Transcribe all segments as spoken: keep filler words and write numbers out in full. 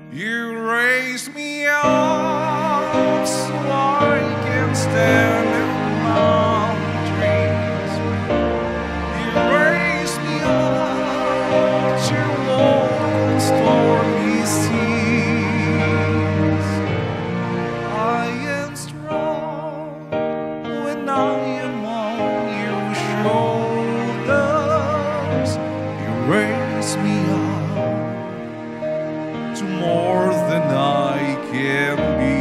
You raise me up so I can stand in mountains. You raise me up to walk on stormy seas. I am strong when I am on your shoulders. You raise me up to more than I can be.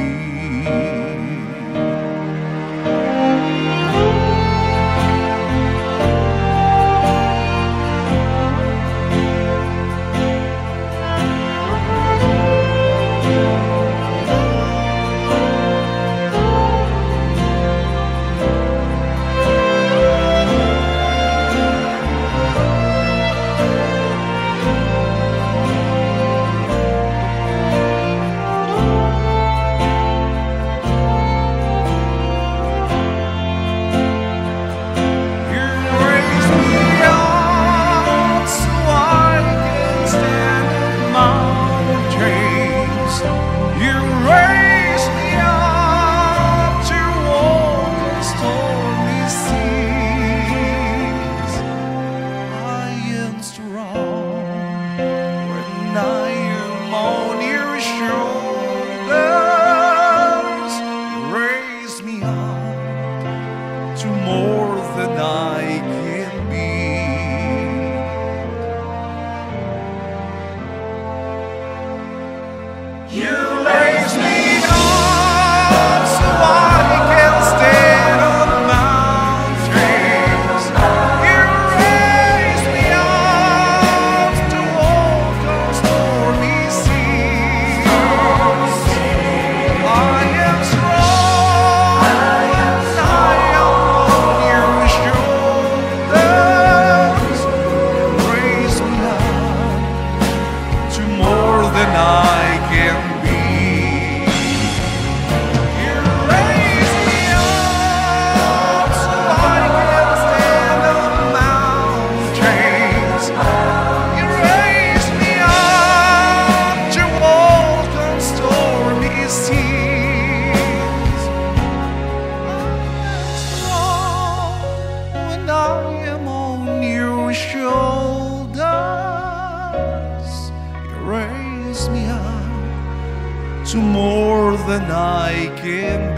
To more than I can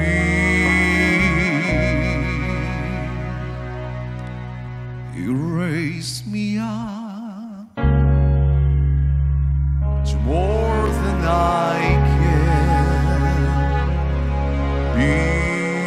be. You raise me up to more than I can be.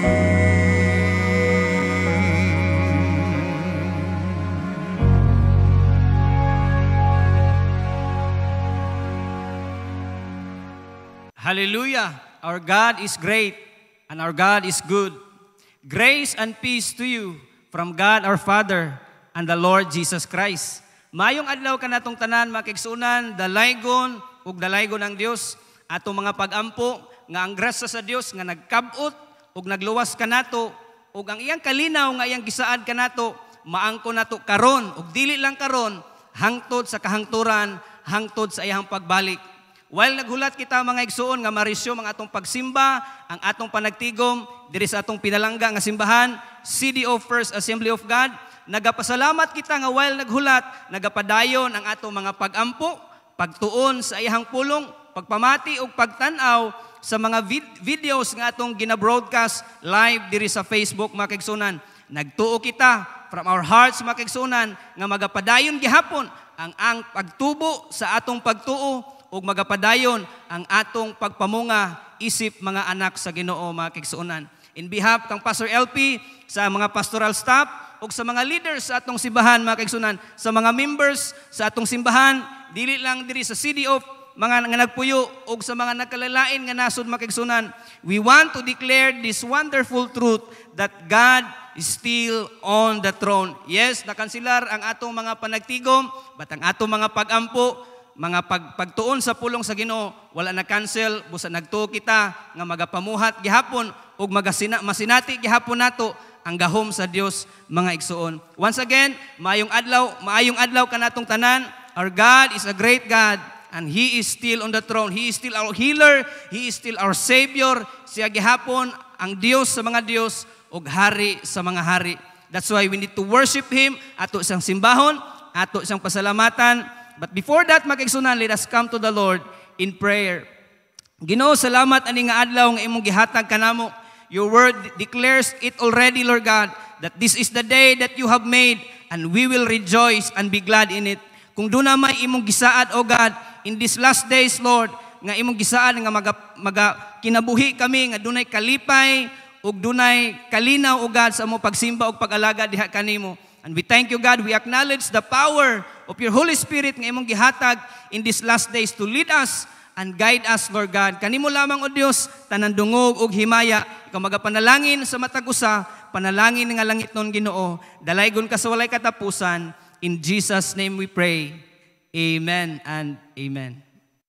Hallelujah! Our God is great and our God is good. Grace and peace to you from God our Father and the Lord Jesus Christ. Mayong adlaw ka natong tanan, makigsunan, dalaygon ug dalaygon ang Dios, atong mga pag-ampo nga ang grasya sa Dios nga nagkabot ug nagluwas kanato ug ang iyang kalinaw nga iyang gisaad kanato maangko nato karon ug dili lang karon hangtod sa kahangturan, hangtod sa iyang pagbalik. While naghulat kita mga igsuon nga marisyo ang atong pagsimba, ang atong panagtigom diri sa atong pinalangga nga simbahan, C D O First Assembly of God, nagapasalamat kita nga while naghulat, nagapadayon ang atong mga pag-ampo, pagtuon sa iyang pulong, pagpamati ug pagtan-aw sa mga vid- videos nga atong gina-broadcast live diri sa Facebook mga kaigsunan. Nagtuo kita from our hearts mga kaigsunan nga magapadayon gihapon ang ang pagtubo sa atong pagtuo ug magapadayon ang atong pagpamunga isip mga anak sa Ginoo mga kaigsuonan. In behalf kang Pastor L P, sa mga pastoral staff ug sa mga leaders sa atong simbahan mga kaigsuonan, sa mga members sa atong simbahan, dili lang diri sa C D O mga nga nagpuyo ug sa mga nagkalalain nga nasud mga kaigsuonan, we want to declare this wonderful truth that God is still on the throne. Yes, nakansilar ang atong mga panagtigom, but ang atong mga pag-ampo, mga pag, pagtuon sa pulong sa Ginoo, wala na cancel, busa nagtuo kita nga magapamuhat gihapon ug magasina masinati gihapon nato ang gahom sa Dios mga igsuon. Once again, maayong adlaw, maayong adlaw kanatong tanan. Our God is a great God and He is still on the throne. He is still our healer. He is still our Savior. Siya gihapon ang Dios sa mga Dios ug hari sa mga hari. That's why we need to worship Him, ato siyang simbahon, ato siyang pasalamatan. But before that, mag-igsunan, let us come to the Lord in prayer. Ginoo, salamat ani nga adlaw nga imong gihatag kanamo. Your word declares it already, Lord God, that this is the day that you have made, and we will rejoice and be glad in it. Kung doon na may imong gisaad, O God, in these last days, Lord, nga imong gisaad nga maga, maga kinabuhi kami, nga dunay kalipay, ug dunay kalinaw, O God, sa among pagsimba ug pag-alaga diha kanimo. And we thank you, God. We acknowledge the power of your Holy Spirit nga imong gihatag in these last days to lead us and guide us, Lord God. Kanimo lamang, O Dios, tanan dungog ug himaya. Ikaw magapanalangin sa matag usa, panalangin nga langit nun, Ginoo. Dalaygon ka sa walay katapusan. In Jesus' name we pray. Amen and amen.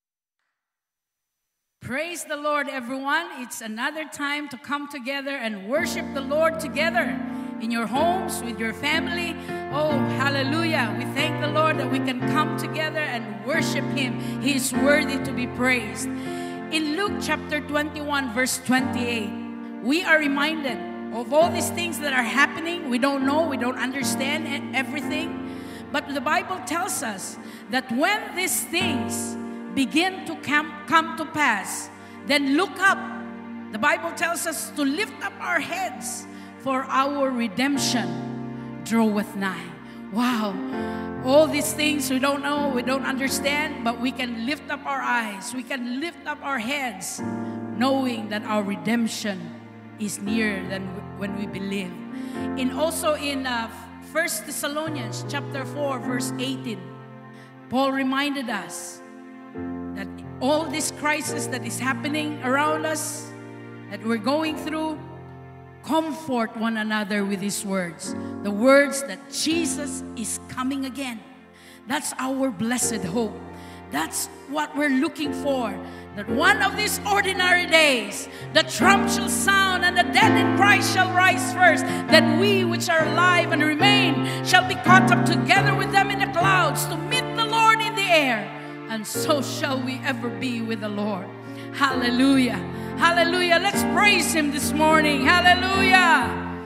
Praise the Lord, everyone. It's another time to come together and worship the Lord together in your homes, with your family. Oh, hallelujah. We thank the Lord that we can come together and worship Him. He is worthy to be praised. In Luke chapter twenty-one, verse twenty-eight, we are reminded of all these things that are happening. We don't know, we don't understand everything. But the Bible tells us that when these things begin to come, come to pass, then look up. The Bible tells us to lift up our heads, for our redemption draweth nigh. Wow. All these things we don't know, we don't understand, but we can lift up our eyes, we can lift up our heads, knowing that our redemption is nearer than when we believe. And also in uh, First Thessalonians chapter four, verse eighteen, Paul reminded us that all this crisis that is happening around us, that we're going through, comfort one another with His words. The words that Jesus is coming again. That's our blessed hope. That's what we're looking for. That one of these ordinary days, the trump shall sound and the dead in Christ shall rise first. Then we which are alive and remain shall be caught up together with them in the clouds to meet the Lord in the air. And so shall we ever be with the Lord. Hallelujah. Hallelujah. Let's praise Him this morning. Hallelujah.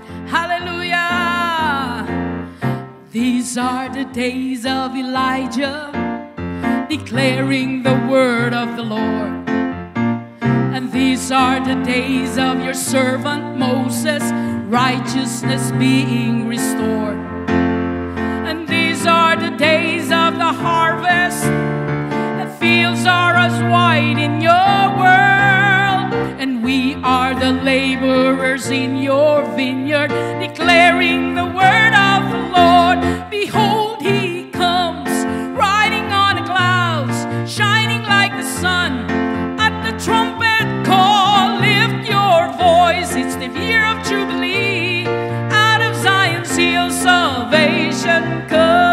Hallelujah. These are the days of Elijah, declaring the word of the Lord. And these are the days of your servant Moses, righteousness being restored. And these are the days of the harvest, the fields are as white in your world, and we are the laborers in your vineyard, declaring the word of the Lord. Behold, He comes, riding on the clouds, shining like the sun. At the trumpet call, lift your voice. It's the year of Jubilee. Out of Zion's hill, salvation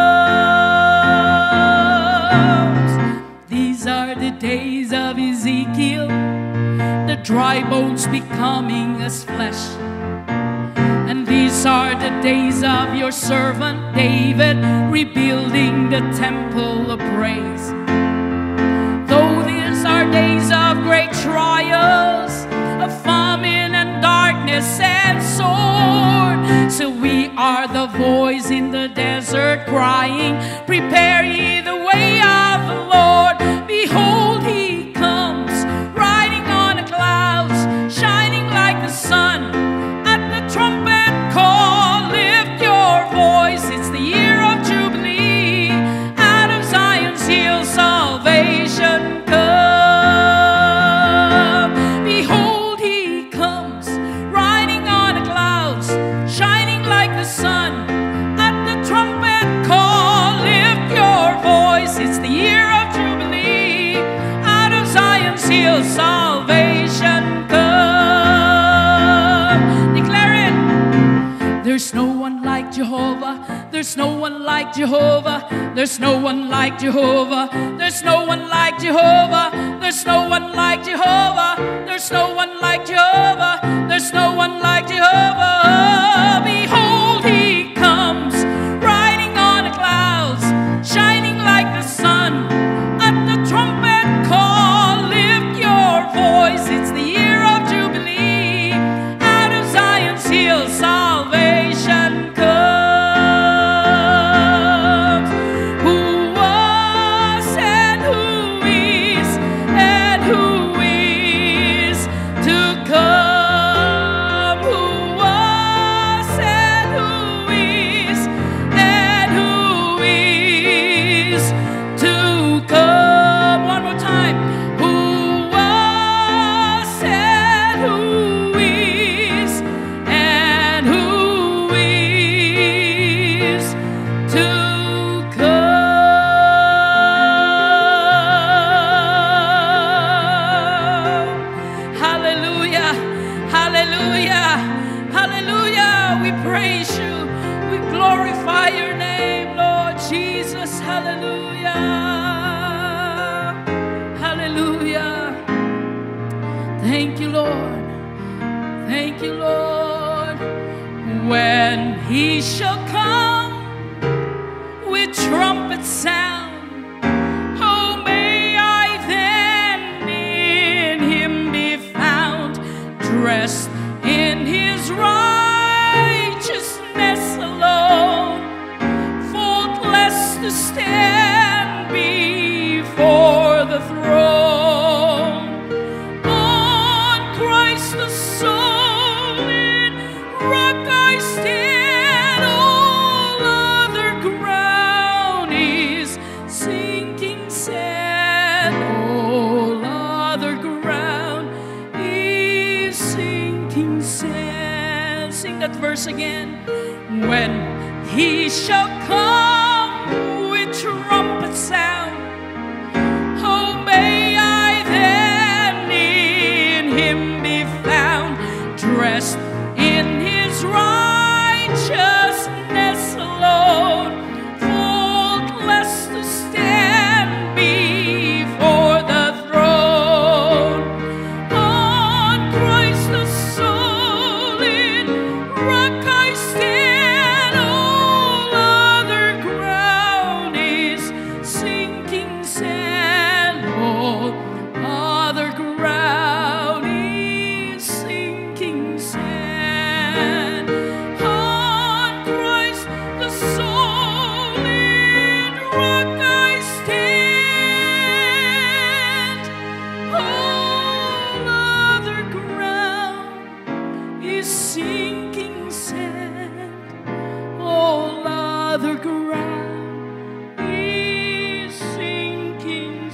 comes. These are the days of Ezekiel, the dry bones becoming as flesh. And these are the days of your servant David, rebuilding the temple of praise. Though these are days of great trials, of famine and darkness and sword, so we are the voice in the desert crying, prepare ye the way of the Lord. Behold, He comes, riding on the clouds, shining like the sun. At the trumpet call, lift your voice. It's the year of Jubilee. Out of Zion's hill, salvation comes. Behold, He comes, riding on the clouds, shining like the sun. At the trumpet call, lift your voice. It's the year of Jubilee. Out of Zion's hill, salvation comes. Declare it. There's no one like Jehovah. There's no one like Jehovah. There's no one like Jehovah. There's no one like Jehovah. There's no one like Jehovah. There's no one like Jehovah. There's no one like Jehovah. Behold, He comes, riding on the clouds, shining like the sun. At the trumpet Thank you, Lord. Thank you, Lord. When he shall come with trumpet sound, oh, may I then in him be found, dressed in his righteousness alone, faultless to stand before the throne. On Christ the solid rock I stand, all other ground is sinking sand, all other ground is sinking sand. Sing that verse again. When he shall come with trumpet sound, oh, may I then in him be found, dressed in his righteousness alone, faultless to stand before the throne. On Christ the solid rock I stand, all other ground is sinking sand, all other ground is sinking sand. On Christ the solid rock I stand, all other ground is sinking sand, all other ground is sinking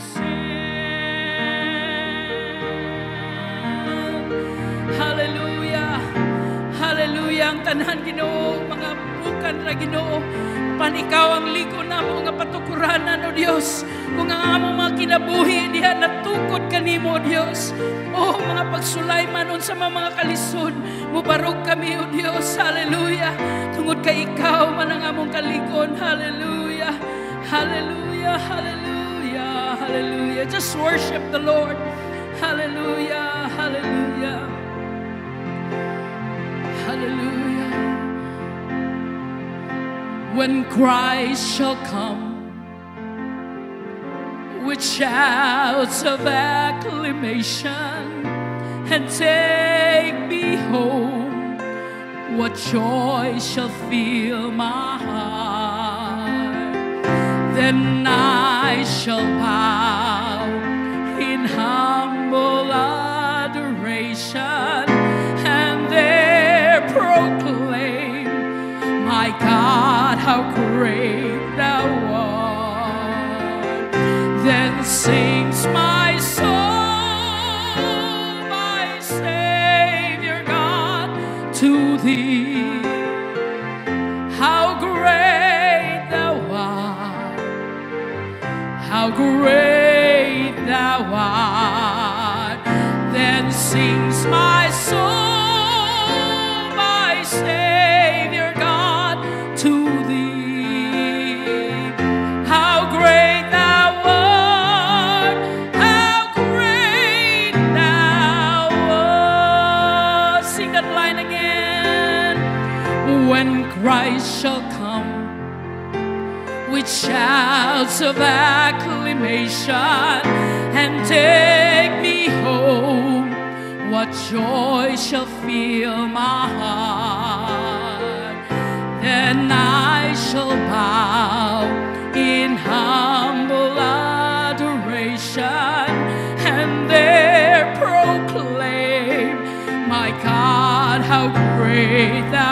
sand. Hallelujah. Hallelujah. Ang tanan Ginoo, mga bukan ra Ginoo, pan ikaw ang ligo namo nga patukuranan o Dios. Kung ang among mga kinabuhi diha natukod kanimo o Dios. Oh, mga pagsulay manon sa mga, mga kalisod, mubarog kami o Dios. Hallelujah. Tungod kay ikaw man ang among kaligon. Hallelujah. Hallelujah. Hallelujah. Hallelujah. Just worship the Lord. Hallelujah. Hallelujah. Hallelujah. When Christ shall come with shouts of acclamation and take me home, what joy shall fill my heart. Then I shall bow in humble adoration and there proclaim, my God, how great thou art. Then sings my soul, my Savior God, to thee. How great thou art, how great thou art. Then sings my soul, my Savior God, to thee. How great thou art, how great thou art. Sing that line again. When Christ shall come with shouts of acclamation and take me home, what joy shall fill my heart. Then I shall bow in humble adoration and there proclaim, my God, how great thou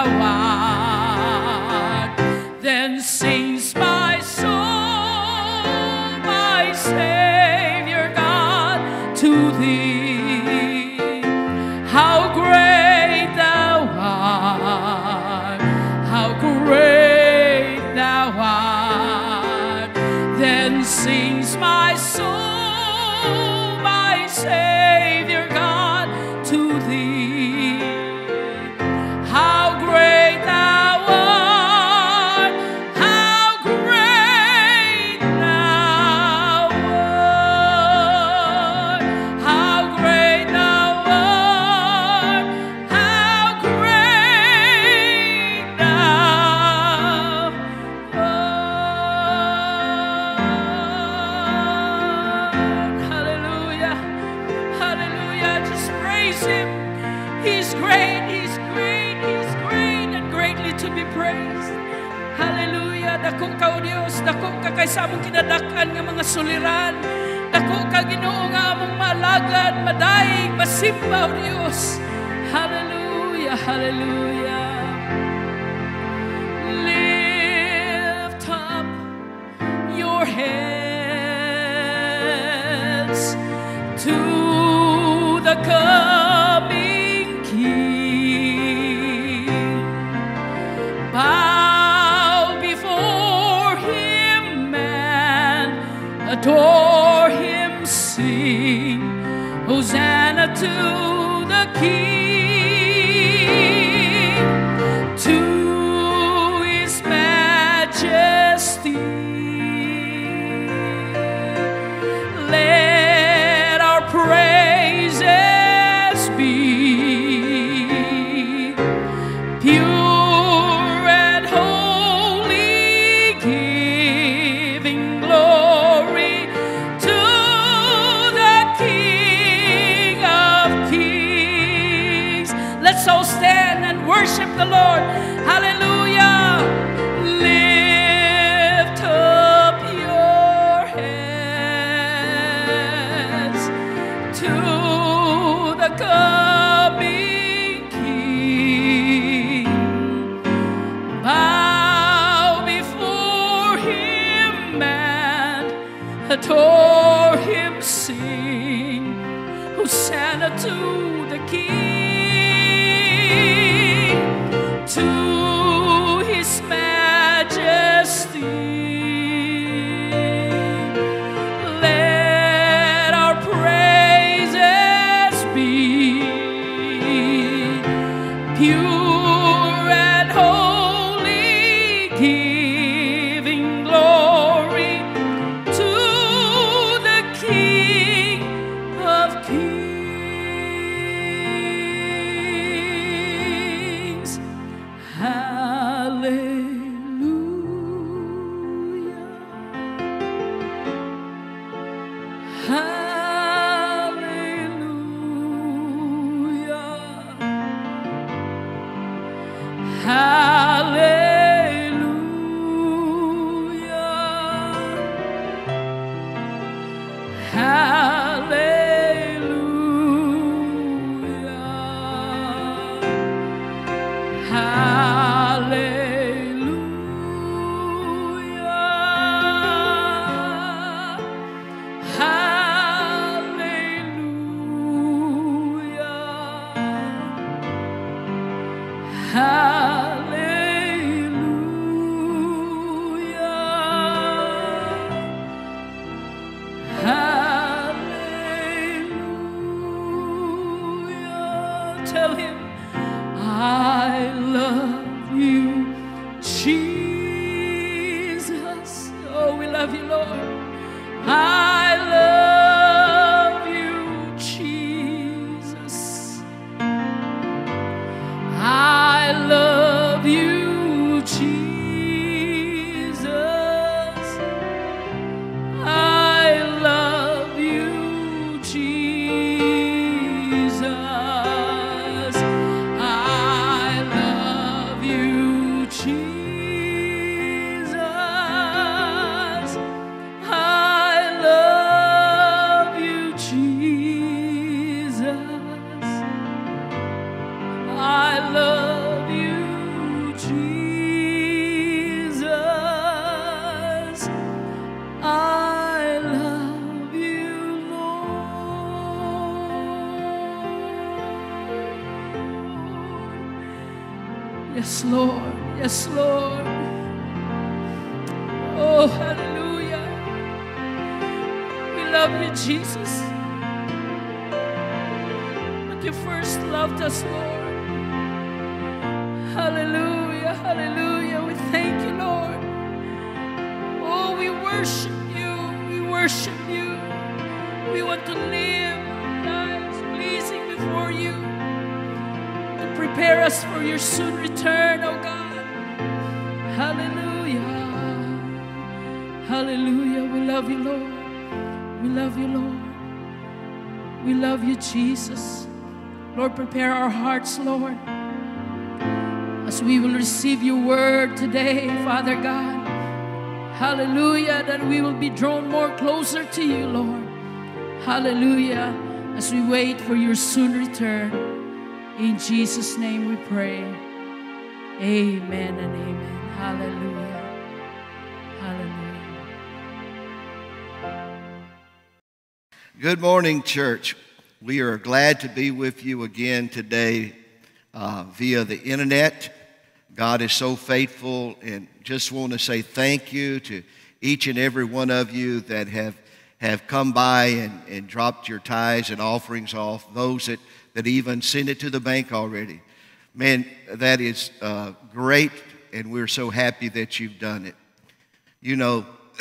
art. Then sings my soul, my Savior God, to thee. How great thou art. praise Him. He's great, He's great, He's great, and greatly to be praised. Hallelujah. Dako ka, O Dios, dako ka kaysa among kinadakan nga mga suliran. Dako ka, Ginoo, nga among malagad, madaig, masimba, O Dios. Hallelujah, hallelujah. Lift up your heads to the coming King. Bow before Him and adore Him, sing Hosanna to the King, to His majesty. Let our praises be pure and holy, giving glory to the King of Kings. Let's all stand and worship the Lord. Hallelujah. Lift up your heads to the coming King. Bow before Him and adore Him, sing Hosanna to the King, to His majesty. Let our praises be pure and holy, giving glory to the King of Kings. Hallelujah. Hallelujah. Hallelujah. Hallelujah. Tell Him, I love you, Jesus. Oh, we love you, Lord. I love you, Jesus. I love you, Jesus. I love you, Jesus. I love you, Jesus. I love you, Jesus. I love you, Jesus. I love you, Lord. Yes, Lord. Yes, Lord. Oh, hallelujah. We love you, Jesus. But you first loved us, Lord. Hallelujah, hallelujah. We thank you, Lord. Oh, we worship you. We worship you. We want to live lives pleasing before you, to prepare us for your soon return, oh God. Hallelujah. Hallelujah. We love you, Lord. We love you, Lord. We love you, Jesus. Lord, prepare our hearts, Lord, as we will receive your word today, Father God. Hallelujah, that we will be drawn more closer to you, Lord. Hallelujah, as we wait for your soon return. In Jesus' name we pray. Amen and amen. Hallelujah. Hallelujah. Good morning, church. We are glad to be with you again today uh, via the internet. God is so faithful, and just want to say thank you to each and every one of you that have, have come by and, and dropped your tithes and offerings off, those that, that even sent it to the bank already. Man, that is uh, great, and we're so happy that you've done it. You know,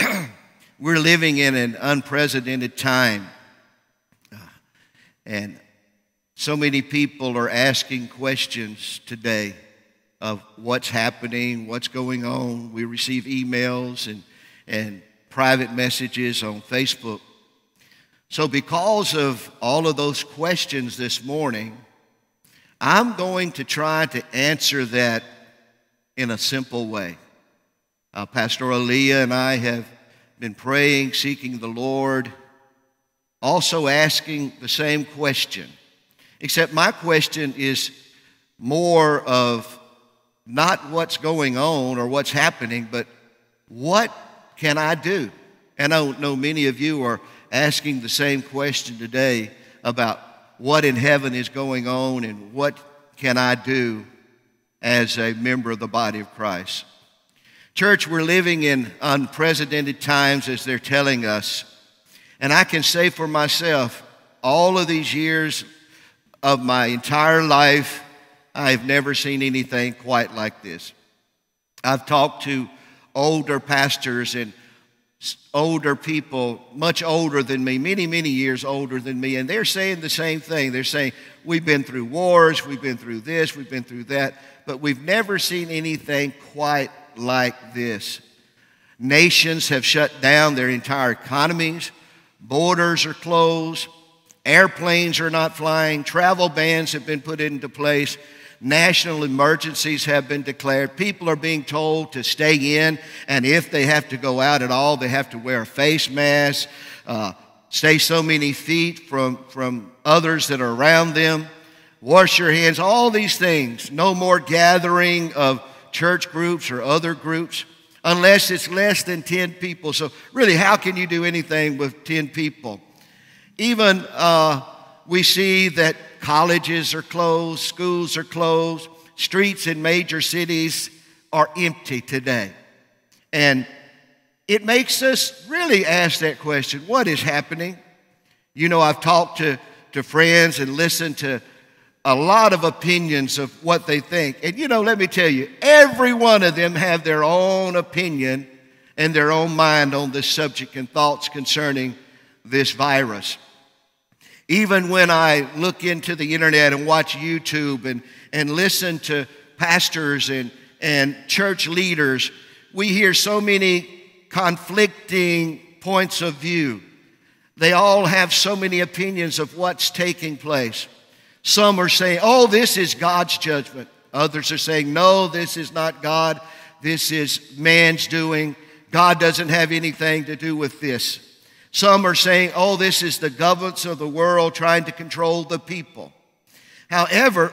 we're living in an unprecedented time, uh, and so many people are asking questions today of what's happening, what's going on. We receive emails and, and private messages on Facebook. So because of all of those questions this morning, I'm going to try to answer that in a simple way. Uh, Pastor Aaliyah and I have been praying, seeking the Lord, also asking the same question, except my question is more of not what's going on or what's happening, but what can I do? And I know many of you are asking the same question today about what in heaven is going on and what can I do as a member of the body of Christ. Church, we're living in unprecedented times, as they're telling us. And I can say for myself, all of these years of my entire life, I've never seen anything quite like this. I've talked to older pastors and older people, much older than me, many, many years older than me, and they're saying the same thing. They're saying, we've been through wars, we've been through this, we've been through that, but we've never seen anything quite like this. Nations have shut down their entire economies, borders are closed, airplanes are not flying, travel bans have been put into place, national emergencies have been declared. People are being told to stay in, and if they have to go out at all, they have to wear a face mask, uh, stay so many feet from, from others that are around them, wash your hands, all these things. No more gathering of church groups or other groups unless it's less than ten people. So really, how can you do anything with ten people? Even uh, we see that colleges are closed, schools are closed, streets in major cities are empty today. And it makes us really ask that question, what is happening? You know, I've talked to, to friends and listened to a lot of opinions of what they think. And you know, let me tell you, every one of them have their own opinion and their own mind on this subject and thoughts concerning this virus. Even when I look into the internet and watch YouTube and, and listen to pastors and, and church leaders, we hear so many conflicting points of view. They all have so many opinions of what's taking place. Some are saying, oh, this is God's judgment. Others are saying, no, this is not God. This is man's doing. God doesn't have anything to do with this. Some are saying, oh, this is the governments of the world trying to control the people. However,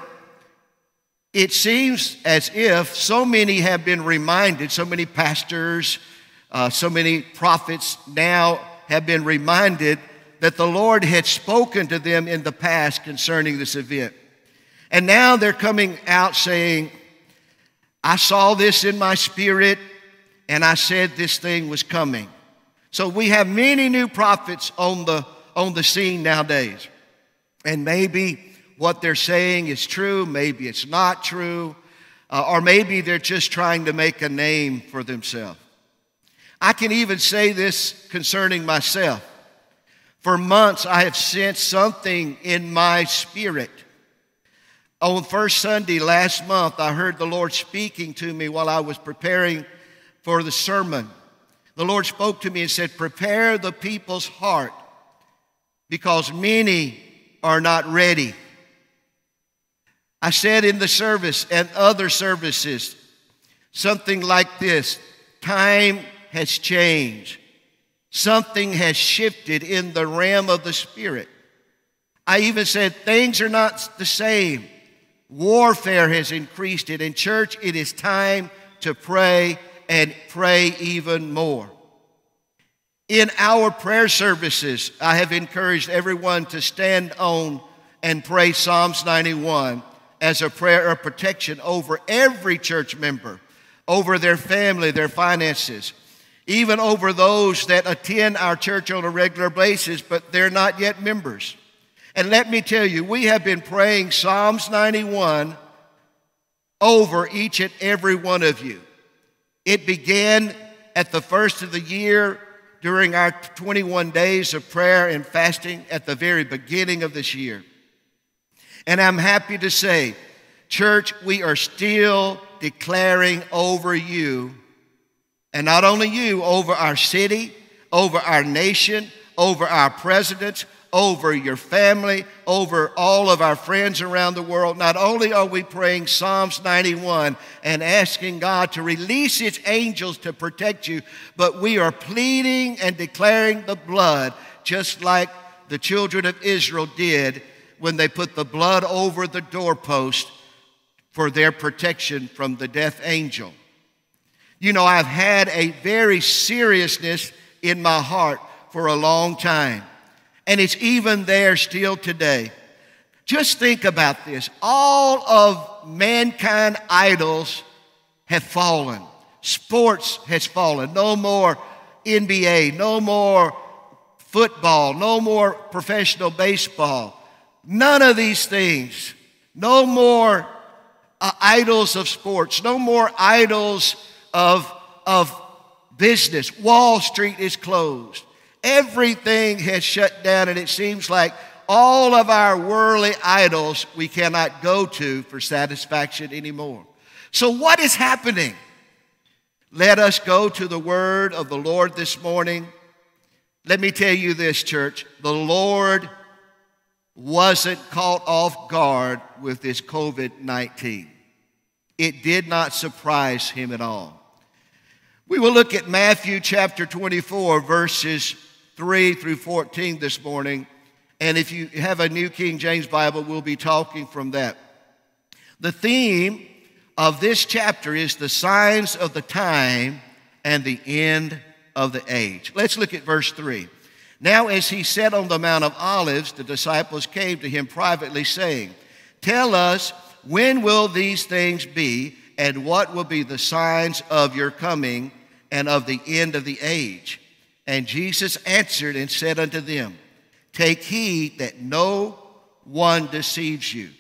it seems as if so many have been reminded, so many pastors, uh, so many prophets now have been reminded that the Lord had spoken to them in the past concerning this event. And now they're coming out saying, I saw this in my spirit, and I said this thing was coming. So we have many new prophets on the, on the scene nowadays. And maybe what they're saying is true, maybe it's not true, uh, or maybe they're just trying to make a name for themselves. I can even say this concerning myself. For months, I have sensed something in my spirit. On first Sunday last month, I heard the Lord speaking to me while I was preparing for the sermon. The Lord spoke to me and said, prepare the people's heart because many are not ready. I said in the service and other services something like this: time has changed. Something has shifted in the realm of the Spirit. I even said things are not the same. Warfare has increased it. In church, it is time to pray and pray even more. In our prayer services, I have encouraged everyone to stand on and pray Psalms ninety-one as a prayer of protection over every church member, over their family, their finances, even over those that attend our church on a regular basis, but they're not yet members. And let me tell you, we have been praying Psalms ninety-one over each and every one of you. It began at the first of the year during our twenty-one days of prayer and fasting at the very beginning of this year. And I'm happy to say, church, we are still declaring over you, and not only you, over our city, over our nation, over our presidents, over your family, over all of our friends around the world. Not only are we praying Psalms ninety-one and asking God to release His angels to protect you, but we are pleading and declaring the blood, just like the children of Israel did when they put the blood over the doorpost for their protection from the death angel. You know, I've had a very seriousness in my heart for a long time. And it's even there still today. Just think about this. All of mankind idols have fallen. Sports has fallen. No more N B A, no more football, no more professional baseball. None of these things. No more uh, idols of sports. No more idols of, of business. Wall Street is closed. Everything has shut down, and it seems like all of our worldly idols we cannot go to for satisfaction anymore. So what is happening? Let us go to the word of the Lord this morning. Let me tell you this, church. The Lord wasn't caught off guard with this COVID nineteen. It did not surprise him at all. We will look at Matthew chapter twenty-four, verses three through fourteen this morning. And if you have a New King James Bible, we'll be talking from that. The theme of this chapter is the signs of the time and the end of the age. Let's look at verse three. Now, as he sat on the Mount of Olives, the disciples came to him privately, saying, "Tell us, when will these things be, and what will be the signs of your coming and of the end of the age?" And Jesus answered and said unto them, "Take heed that no one deceives you.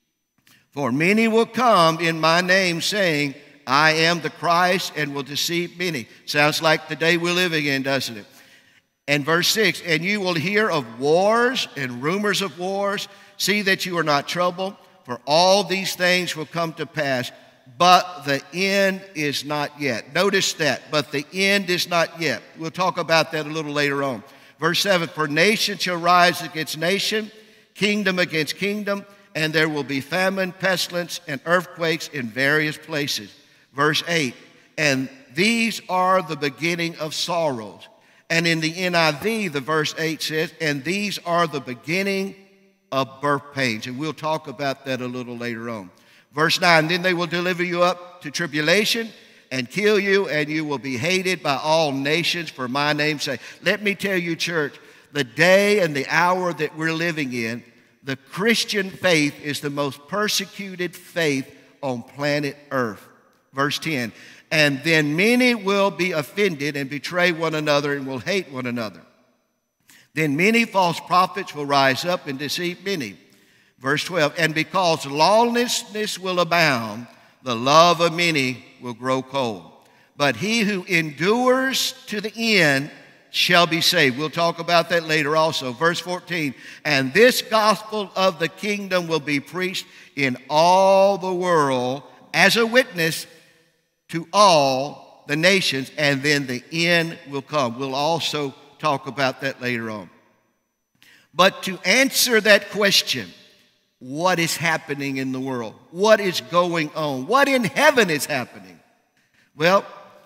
For many will come in my name, saying, I am the Christ, and will deceive many." Sounds like the day we're living in, doesn't it? And verse six, "And you will hear of wars and rumors of wars. See that you are not troubled, for all these things will come to pass, but the end is not yet." Notice that, but the end is not yet. We'll talk about that a little later on. Verse seven, "For nation shall rise against nation, kingdom against kingdom, and there will be famine, pestilence, and earthquakes in various places." Verse eight, "And these are the beginning of sorrows." And in the N I V, the verse eight says, "And these are the beginning of birth pains." And we'll talk about that a little later on. Verse nine, "Then they will deliver you up to tribulation and kill you, and you will be hated by all nations for my name's sake." Let me tell you, church, the day and the hour that we're living in, the Christian faith is the most persecuted faith on planet Earth. Verse ten, "And then many will be offended and betray one another and will hate one another. Then many false prophets will rise up and deceive many." Verse twelve, "And because lawlessness will abound, the love of many will grow cold. But he who endures to the end shall be saved." We'll talk about that later also. Verse fourteen, "And this gospel of the kingdom will be preached in all the world as a witness to all the nations, and then the end will come." We'll also talk about that later on. But to answer that question, what is happening in the world, what is going on, what in heaven is happening. Well,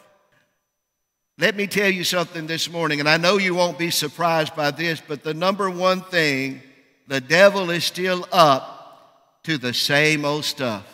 let me tell you something this morning, and I know you won't be surprised by this, but the number one thing, the devil is still up to the same old stuff.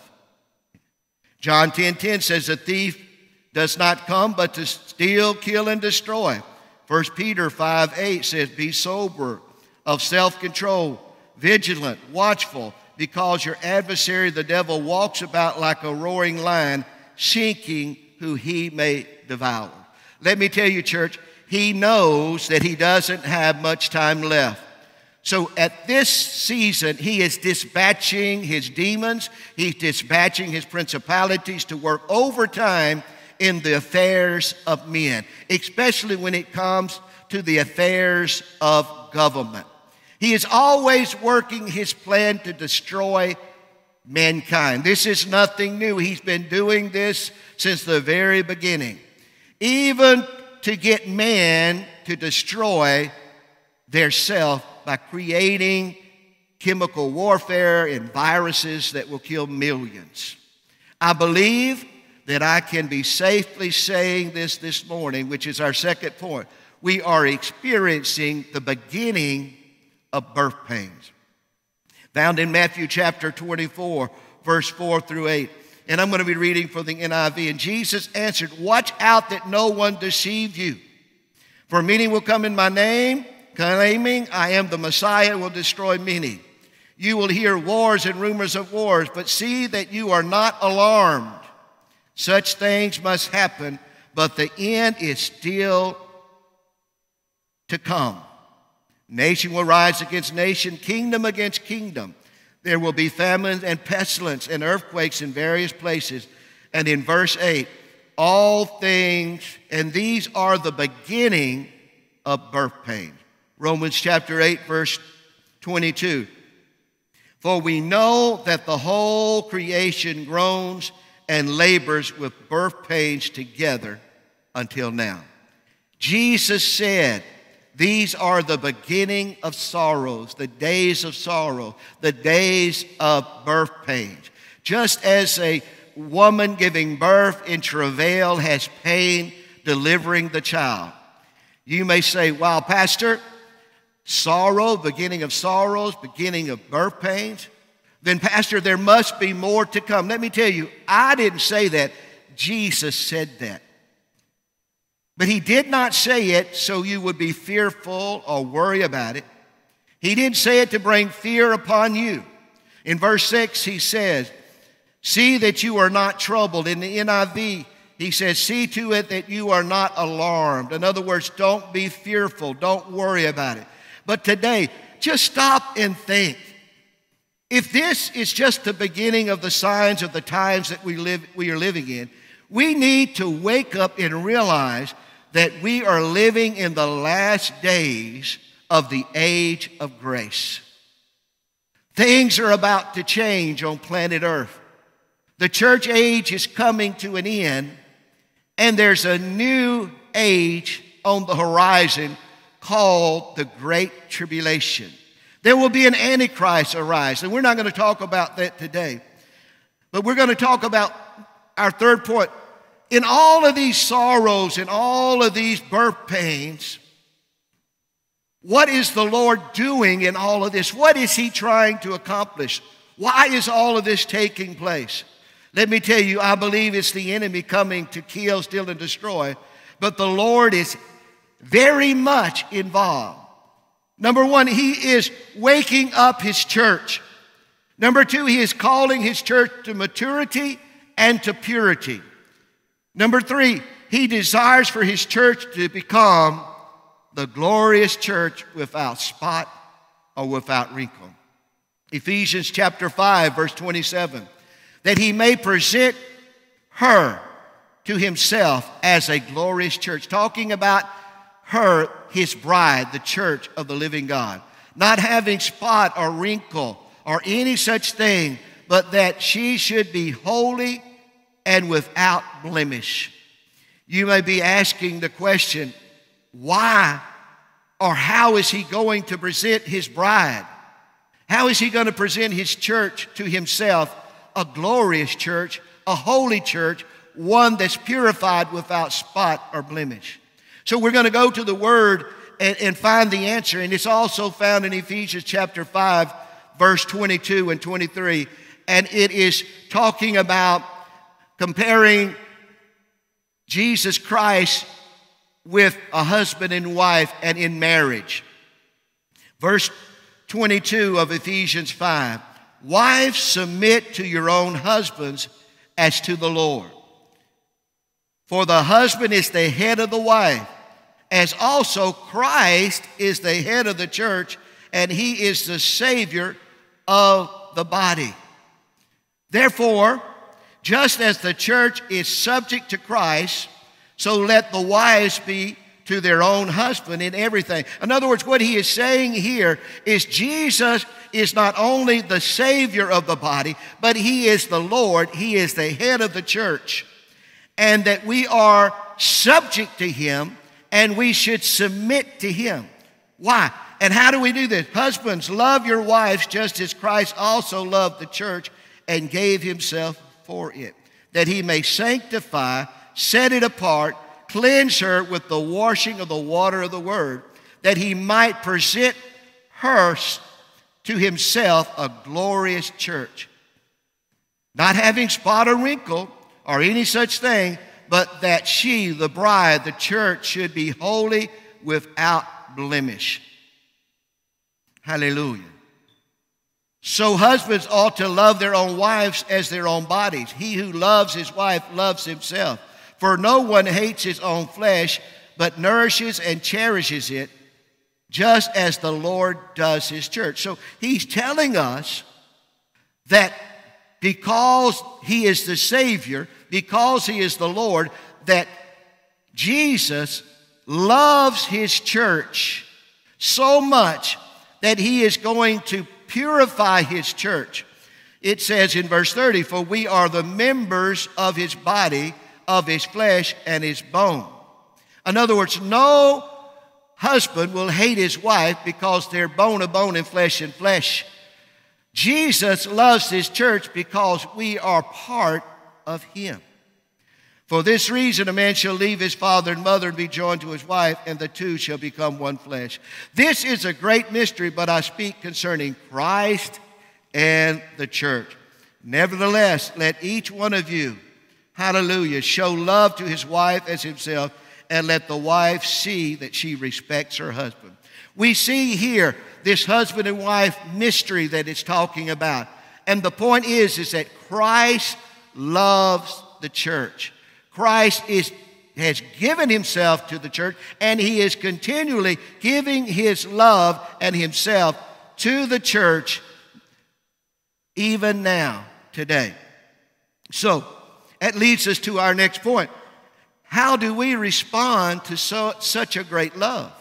John ten ten says, "The thief does not come but to steal, kill, and destroy." First Peter five eight says, "Be sober, of self-control, vigilant, watchful, because your adversary, the devil, walks about like a roaring lion, seeking who he may devour." Let me tell you, church, he knows that he doesn't have much time left. So at this season, he is dispatching his demons, he's dispatching his principalities to work overtime in the affairs of men, especially when it comes to the affairs of government. He is always working his plan to destroy mankind. This is nothing new. He's been doing this since the very beginning, even to get man to destroy their self by creating chemical warfare and viruses that will kill millions. I believe that I can be safely saying this this morning, which is our second point. We are experiencing the beginning of birth pains. Found in Matthew chapter twenty-four, verse four through eight. And I'm going to be reading from the N I V. "And Jesus answered, 'Watch out that no one deceive you. For many will come in my name, claiming I am the Messiah, will destroy many. You will hear wars and rumors of wars, but see that you are not alarmed. Such things must happen, but the end is still to come. Nation will rise against nation, kingdom against kingdom. There will be famine and pestilence and earthquakes in various places.'" And in verse eight, "All things, and these are the beginning of birth pains." Romans chapter eight, verse twenty-two. "For we know that the whole creation groans and labors with birth pains together until now." Jesus said, these are the beginning of sorrows, the days of sorrow, the days of birth pains. Just as a woman giving birth in travail has pain delivering the child. You may say, "Wow, Pastor, sorrow, beginning of sorrows, beginning of birth pains? Then, Pastor, there must be more to come." Let me tell you, I didn't say that. Jesus said that. But he did not say it so you would be fearful or worry about it. He didn't say it to bring fear upon you. In verse six, he says, "See that you are not troubled." In the N I V, he says, "See to it that you are not alarmed." In other words, don't be fearful. Don't worry about it. But today, just stop and think. If this is just the beginning of the signs of the times that we live, we are living in, we need to wake up and realize that we are living in the last days of the age of grace. Things are about to change on planet Earth. The church age is coming to an end, and there's a new age on the horizon called the Great Tribulation. There will be an Antichrist arise, and we're not going to talk about that today. But we're going to talk about our third point. In all of these sorrows and all of these birth pains, what is the Lord doing in all of this? What is he trying to accomplish? Why is all of this taking place? Let me tell you, I believe it's the enemy coming to kill, steal, and destroy, but the Lord is very much involved. Number one, he is waking up his church. Number two, he is calling his church to maturity and to purity. Number three, he desires for his church to become the glorious church without spot or without wrinkle. Ephesians chapter five, verse twenty-seven, that he may present her to himself as a glorious church. Talking about her, his bride, the church of the living God. Not having spot or wrinkle or any such thing, but that she should be holy and without blemish. You may be asking the question, why or how is he going to present his bride? How is he going to present his church to himself? A glorious church, a holy church, one that's purified without spot or blemish. So we're going to go to the Word and, and find the answer. And it's also found in Ephesians chapter five, verse twenty-two and twenty-three. And it is talking about comparing Jesus Christ with a husband and wife and in marriage. Verse twenty-two of Ephesians five. Wives, submit to your own husbands as to the Lord. For the husband is the head of the wife, as also Christ is the head of the church, and he is the Savior of the body. Therefore, just as the church is subject to Christ, so let the wives be to their own husband in everything. In other words, what he is saying here is Jesus is not only the Savior of the body, but he is the Lord. He is the head of the church. And that we are subject to him and we should submit to him. Why? And how do we do this? Husbands, love your wives just as Christ also loved the church and gave himself for it, that he may sanctify, set it apart, cleanse her with the washing of the water of the word, that he might present her to himself a glorious church, not having spot or wrinkle or any such thing, but that she, the bride, the church, should be holy without blemish. Hallelujah. So husbands ought to love their own wives as their own bodies. He who loves his wife loves himself. For no one hates his own flesh, but nourishes and cherishes it, just as the Lord does his church. So he's telling us that because he is the Savior, because he is the Lord, that Jesus loves his church so much that he is going to purify his church. It says in verse thirty, for we are the members of his body, of his flesh and his bone. In other words, no husband will hate his wife because they're bone of bone and flesh and flesh. Jesus loves his church because we are part of him. For this reason, a man shall leave his father and mother and be joined to his wife, and the two shall become one flesh. This is a great mystery, but I speak concerning Christ and the church. Nevertheless, let each one of you, hallelujah, show love to his wife as himself, and let the wife see that she respects her husband. We see here this husband and wife mystery that it's talking about. And the point is, is that Christ loves the church. Christ is, has given himself to the church, and he is continually giving his love and himself to the church even now, today. So, that leads us to our next point. How do we respond to so, such a great love?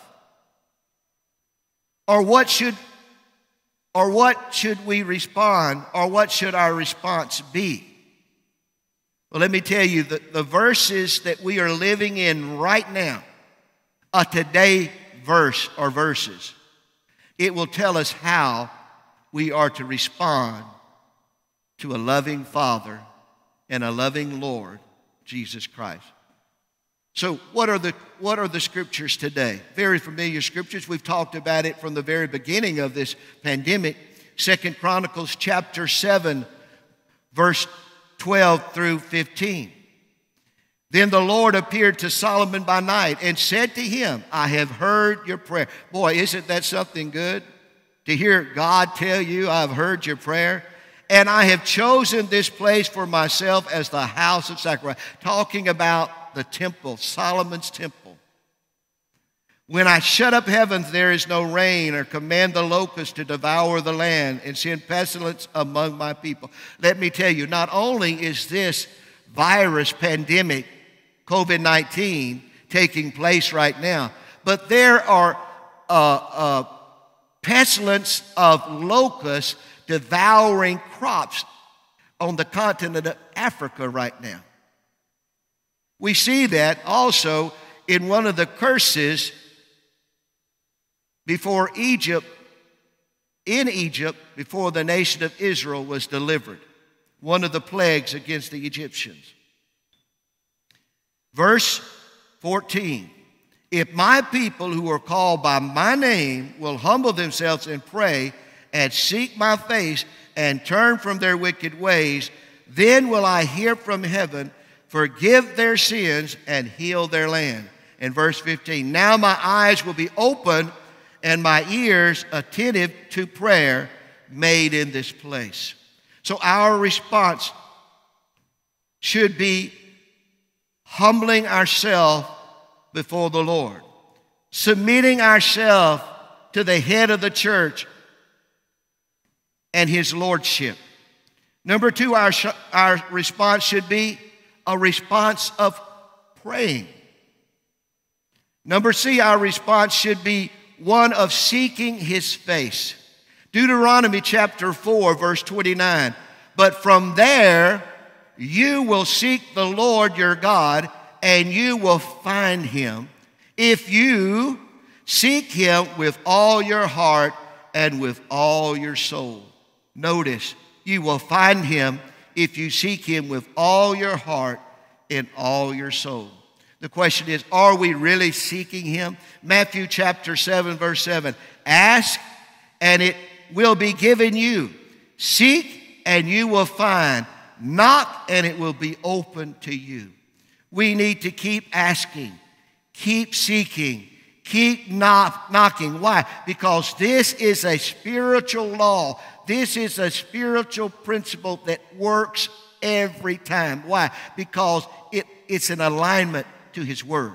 Or what should, or what should we respond, or what should our response be? Well, let me tell you, the, the verses that we are living in right now, a today verse or verses, it will tell us how we are to respond to a loving Father and a loving Lord, Jesus Christ. So what are the what are the scriptures today? Very familiar scriptures. We've talked about it from the very beginning of this pandemic. Second Chronicles chapter seven, verse twelve through fifteen. Then the Lord appeared to Solomon by night and said to him, I have heard your prayer. Boy, isn't that something good? To hear God tell you, I've heard your prayer. And I have chosen this place for myself as the house of sacrifice. Talking about the temple, Solomon's temple. When I shut up heavens, there is no rain, or command the locusts to devour the land and send pestilence among my people. Let me tell you, not only is this virus pandemic, COVID nineteen, taking place right now, but there are uh, uh, pestilence of locusts devouring crops on the continent of Africa right now. We see that also in one of the curses before Egypt in Egypt before the nation of Israel was delivered. One of the plagues against the Egyptians. Verse fourteen. If my people who are called by my name will humble themselves and pray and seek my face and turn from their wicked ways, then will I hear from heaven, forgive their sins, and heal their land. And verse fifteen, now my eyes will be open and my ears attentive to prayer made in this place. So our response should be humbling ourselves before the Lord, submitting ourselves to the head of the church and his lordship. Number two, our, sh- our response should be a response of praying. Number C, our response should be one of seeking his face. Deuteronomy chapter four, verse twenty-nine. But from there you will seek the Lord your God, and you will find him if you seek him with all your heart and with all your soul. Notice, you will find him if you seek him with all your heart and all your soul. The question is, are we really seeking him? Matthew chapter seven, verse seven. Ask, and it will be given you. Seek, and you will find. Knock, and it will be open to you. We need to keep asking, keep seeking, keep knock, knocking. Why? Because this is a spiritual law. This is a spiritual principle that works every time. Why? Because it, it's an alignment to his word.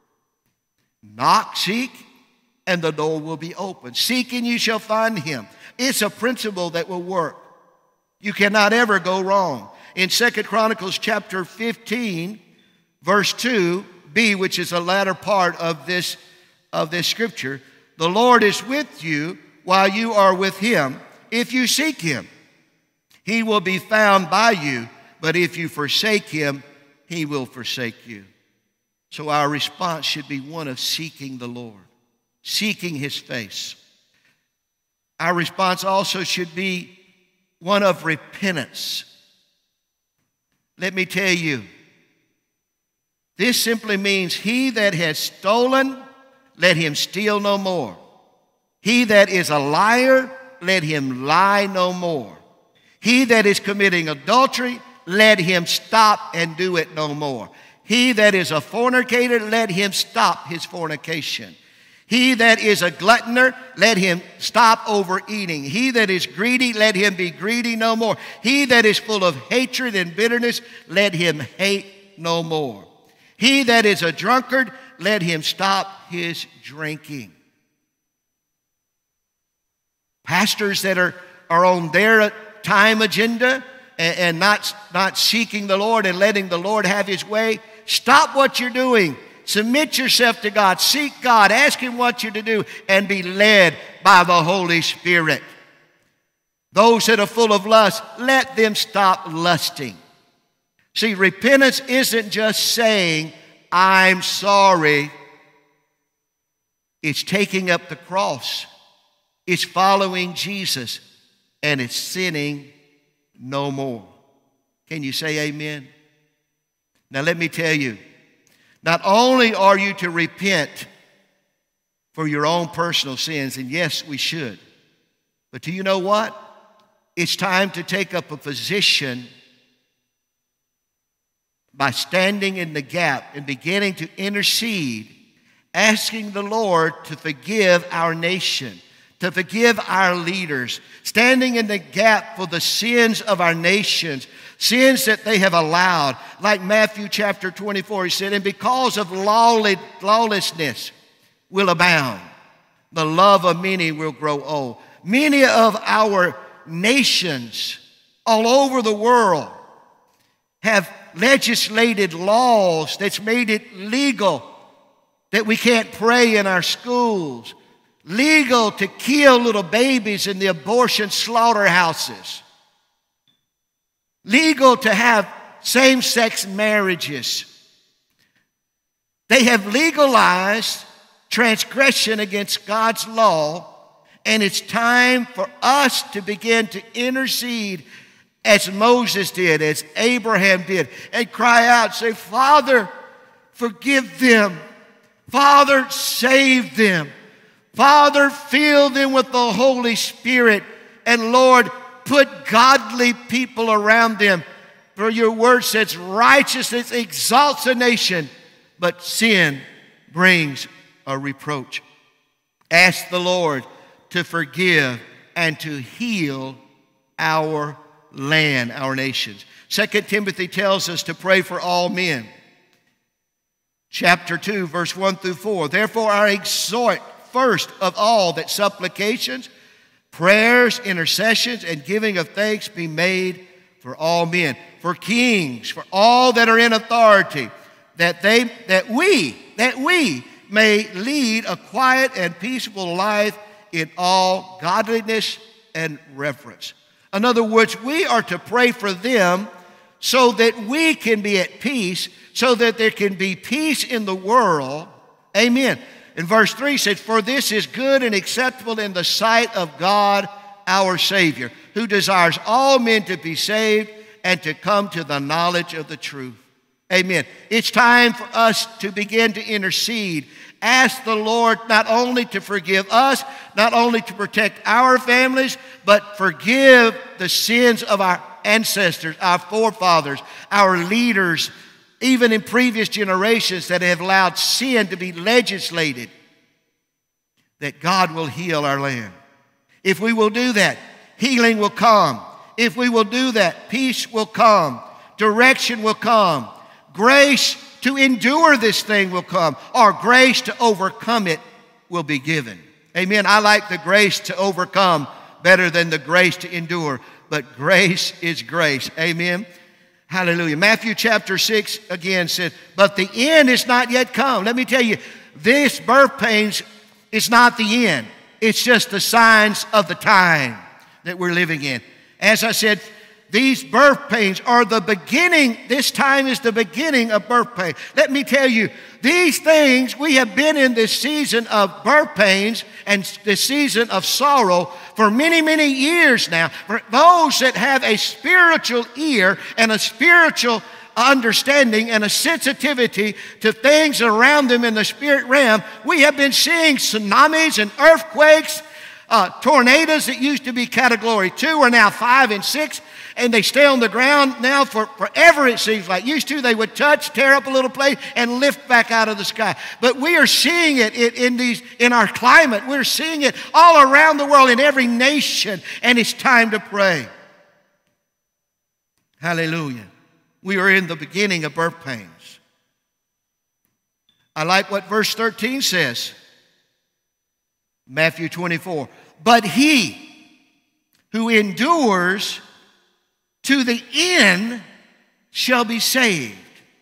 Knock, seek, and the door will be open. Seek and you shall find him. It's a principle that will work. You cannot ever go wrong. In Second Chronicles chapter fifteen, verse two b, which is the latter part of this, of this scripture, the Lord is with you while you are with him. If you seek him, he will be found by you. But if you forsake him, he will forsake you. So our response should be one of seeking the Lord, seeking his face. Our response also should be one of repentance. Let me tell you, this simply means he that has stolen, let him steal no more. He that is a liar, let him lie no more. He that is committing adultery, let him stop and do it no more. He that is a fornicator, let him stop his fornication. He that is a gluttoner, let him stop overeating. He that is greedy, let him be greedy no more. He that is full of hatred and bitterness, let him hate no more. He that is a drunkard, let him stop his drinking. Pastors that are, are on their time agenda and, and not, not seeking the Lord and letting the Lord have his way, stop what you're doing. Submit yourself to God. Seek God. Ask him what you're to do and be led by the Holy Spirit. Those that are full of lust, let them stop lusting. See, repentance isn't just saying, I'm sorry. It's taking up the cross. It's following Jesus. And it's sinning no more. Can you say amen? Now let me tell you, not only are you to repent for your own personal sins, and yes, we should, but do you know what? It's time to take up a position by standing in the gap and beginning to intercede, asking the Lord to forgive our nation, to forgive our leaders, standing in the gap for the sins of our nations, sins that they have allowed. Like Matthew chapter twenty-four, he said, and because of lawlessness will abound, the love of many will grow old. Many of our nations all over the world have legislated laws that's made it legal that we can't pray in our schools, legal to kill little babies in the abortion slaughterhouses, legal to have same-sex marriages. They have legalized transgression against God's law, And it's time for us to begin to intercede as Moses did, as Abraham did, and cry out, say, Father, forgive them. Father, save them. Father, fill them with the Holy Spirit. And Lord, put godly people around them. For your word says righteousness exalts a nation, but sin brings a reproach. Ask the Lord to forgive and to heal our land, our nations. Second Timothy tells us to pray for all men. Chapter two, verse one through four. Therefore I exhort first of all that supplications, prayers, intercessions, and giving of thanks be made for all men, for kings, for all that are in authority, that they, that we, that we may lead a quiet and peaceful life in all godliness and reverence. In other words, we are to pray for them so that we can be at peace, so that there can be peace in the world. Amen. And verse three says, for this is good and acceptable in the sight of God our Savior, who desires all men to be saved and to come to the knowledge of the truth. Amen. It's time for us to begin to intercede. Ask the Lord not only to forgive us, not only to protect our families, but forgive the sins of our ancestors, our forefathers, our leaders, even in previous generations that have allowed sin to be legislated, that God will heal our land. If we will do that, healing will come. If we will do that, peace will come, direction will come, grace to endure this thing will come, or grace to overcome it will be given. Amen. I like the grace to overcome better than the grace to endure, but grace is grace. Amen. Hallelujah. Matthew chapter six again says, but the end is not yet come. Let me tell you, this birth pains is not the end. It's just the signs of the time that we're living in. As I said, these birth pains are the beginning. This time is the beginning of birth pain. Let me tell you, these things, we have been in this season of birth pains and this season of sorrow for many, many years now. For those that have a spiritual ear and a spiritual understanding and a sensitivity to things around them in the spirit realm, we have been seeing tsunamis and earthquakes, uh, tornadoes that used to be category two are now five and six. And they stay on the ground now for forever, it seems like. Used to, they would touch, tear up a little place, and lift back out of the sky. But we are seeing it in, in, these, in our climate. We're seeing it all around the world, in every nation, and it's time to pray. Hallelujah. We are in the beginning of birth pains. I like what verse thirteen says. Matthew twenty-four. But he who endures to the end shall be saved.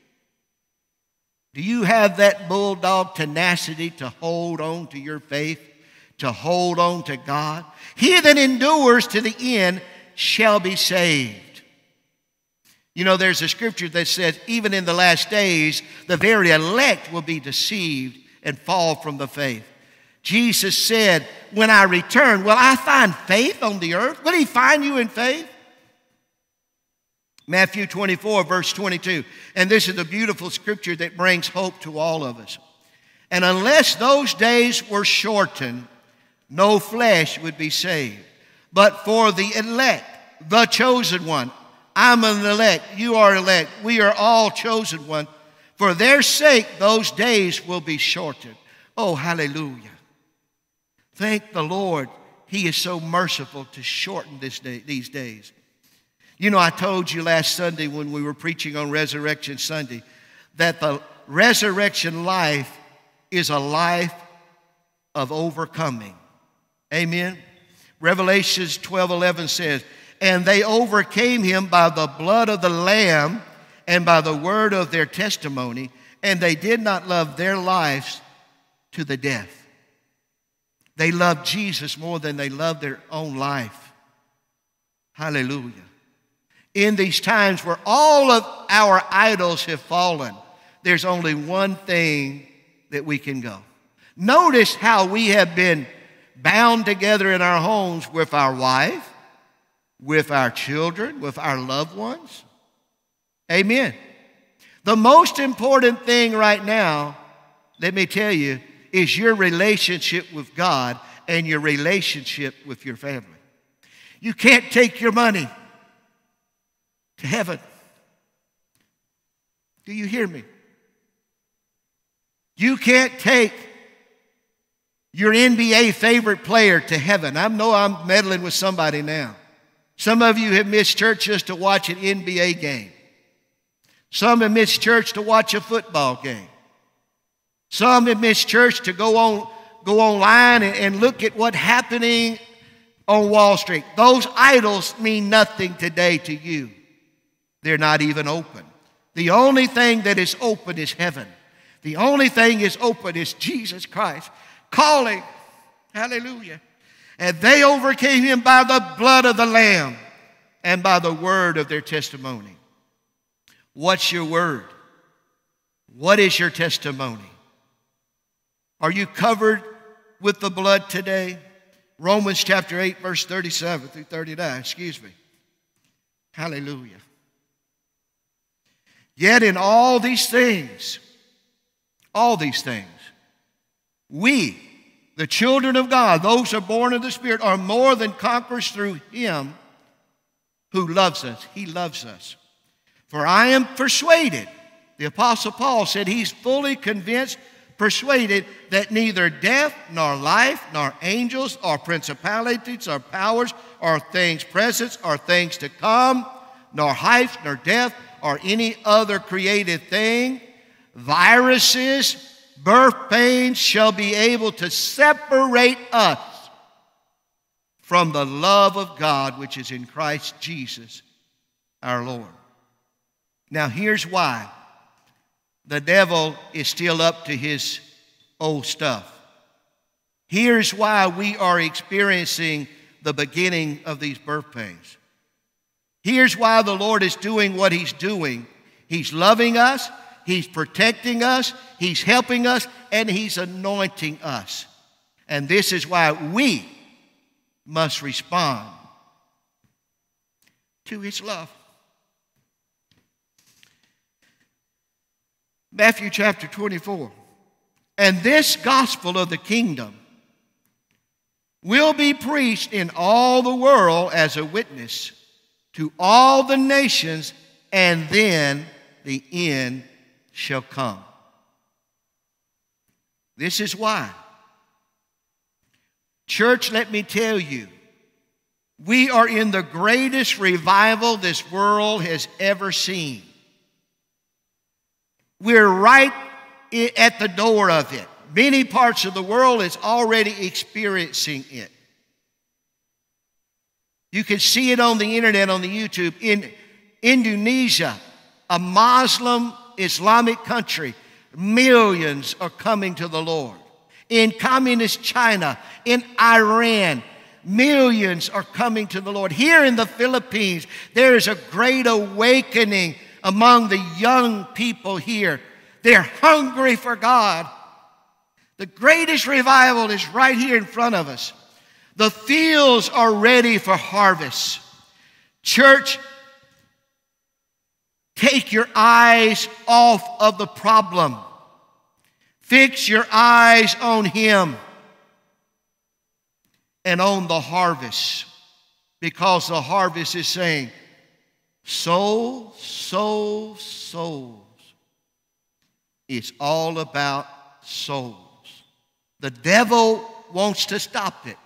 Do you have that bulldog tenacity to hold on to your faith, to hold on to God? He that endures to the end shall be saved. You know, there's a scripture that says, even in the last days, the very elect will be deceived and fall from the faith. Jesus said, when I return, will I find faith on the earth? Will he find you in faith? Matthew twenty-four, verse twenty-two. And this is a beautiful scripture that brings hope to all of us. And unless those days were shortened, no flesh would be saved. But for the elect, the chosen one, I'm an elect, you are elect, we are all chosen one. For their sake, those days will be shortened. Oh, hallelujah. Thank the Lord. He is so merciful to shorten this day, these days. You know, I told you last Sunday when we were preaching on Resurrection Sunday that the resurrection life is a life of overcoming. Amen? Revelations twelve eleven says, and they overcame him by the blood of the Lamb and by the word of their testimony, and they did not love their lives to the death. They loved Jesus more than they loved their own life. Hallelujah. In these times where all of our idols have fallen, there's only one thing that we can go. Notice how we have been bound together in our homes with our wife, with our children, with our loved ones. Amen. The most important thing right now, let me tell you, is your relationship with God and your relationship with your family. You can't take your money to heaven. Do you hear me? You can't take your N B A favorite player to heaven. I know I'm meddling with somebody now. Some of you have missed church just to watch an N B A game. Some have missed church to watch a football game. Some have missed church to go on, go online and, and look at what's happening on Wall Street. Those idols mean nothing today to you. They're not even open. The only thing that is open is heaven. The only thing is open is Jesus Christ calling. Hallelujah. And they overcame him by the blood of the Lamb and by the word of their testimony. What's your word? What is your testimony? Are you covered with the blood today? Romans chapter eight, verse thirty-seven through thirty-nine. Excuse me. Hallelujah. Yet in all these things, all these things, we, the children of God, those who are born of the Spirit, are more than conquerors through him who loves us. He loves us. For I am persuaded, the Apostle Paul said he's fully convinced, persuaded that neither death, nor life, nor angels, or principalities, or powers, or things present, or things to come, nor height, nor depth, or any other created thing, viruses, birth pains, shall be able to separate us from the love of God which is in Christ Jesus our Lord. Now here's why the devil is still up to his old stuff. Here's why we are experiencing the beginning of these birth pains. Here's why the Lord is doing what he's doing. He's loving us, he's protecting us, he's helping us, and he's anointing us. And this is why we must respond to his love. Matthew chapter twenty-four. And this gospel of the kingdom will be preached in all the world as a witness to all the nations, and then the end shall come. This is why. Church, let me tell you, we are in the greatest revival this world has ever seen. We're right at the door of it. Many parts of the world is already experiencing it. You can see it on the internet, on the YouTube. In Indonesia, a Muslim Islamic country, millions are coming to the Lord. In communist China, in Iran, millions are coming to the Lord. Here in the Philippines, there is a great awakening among the young people here. They're hungry for God. The greatest revival is right here in front of us. The fields are ready for harvest. Church, take your eyes off of the problem. Fix your eyes on him and on the harvest, because the harvest is saying, soul, soul, souls. It's all about souls. The devil wants to stop it.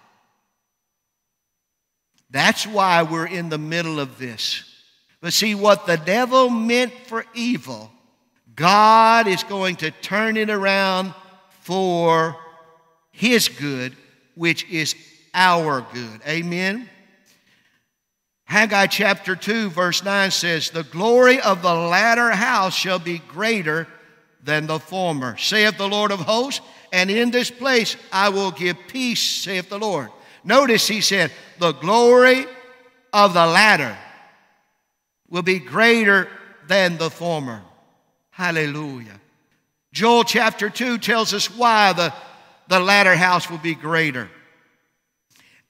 That's why we're in the middle of this. But see, what the devil meant for evil, God is going to turn it around for his good, which is our good. Amen? Haggai chapter two, verse nine says, the glory of the latter house shall be greater than the former, saith the Lord of hosts, and in this place I will give peace, saith the Lord. Notice he said, the glory of the latter will be greater than the former. Hallelujah. Joel chapter two tells us why the, the latter house will be greater.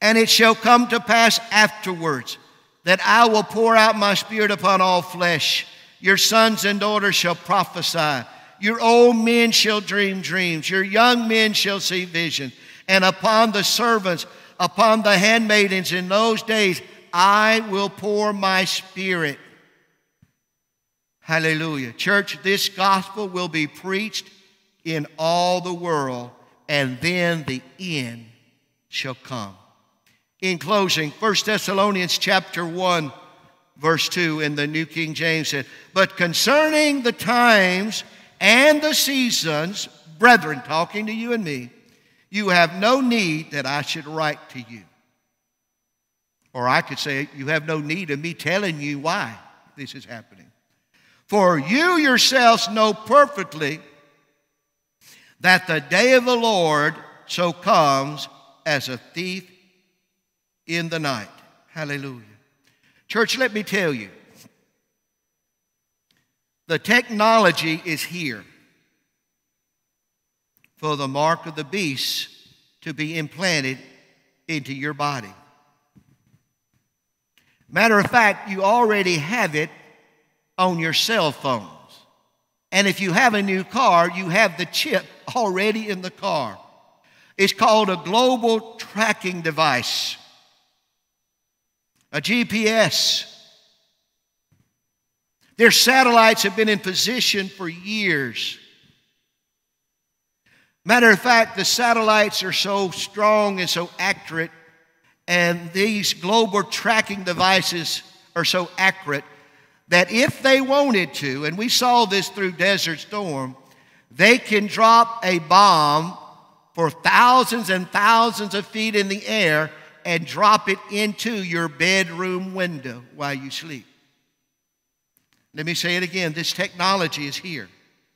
And it shall come to pass afterwards that I will pour out my Spirit upon all flesh. Your sons and daughters shall prophesy. Your old men shall dream dreams. Your young men shall see visions. And upon the servants, upon the handmaidens in those days, I will pour my Spirit. Hallelujah. Church, this gospel will be preached in all the world, and then the end shall come. In closing, First Thessalonians chapter one, verse two in the New King James said, but concerning the times and the seasons, brethren, talking to you and me, you have no need that I should write to you. Or I could say, you have no need of me telling you why this is happening. For you yourselves know perfectly that the day of the Lord so comes as a thief in the night. Hallelujah. Church, let me tell you, the technology is here for the mark of the beast to be implanted into your body. Matter of fact, you already have it on your cell phones. And if you have a new car, you have the chip already in the car. It's called a global tracking device, a G P S. Their satellites have been in position for years. Matter of fact, the satellites are so strong and so accurate, and these global tracking devices are so accurate that if they wanted to, and we saw this through Desert Storm, they can drop a bomb for thousands and thousands of feet in the air and drop it into your bedroom window while you sleep. Let me say it again. This technology is here.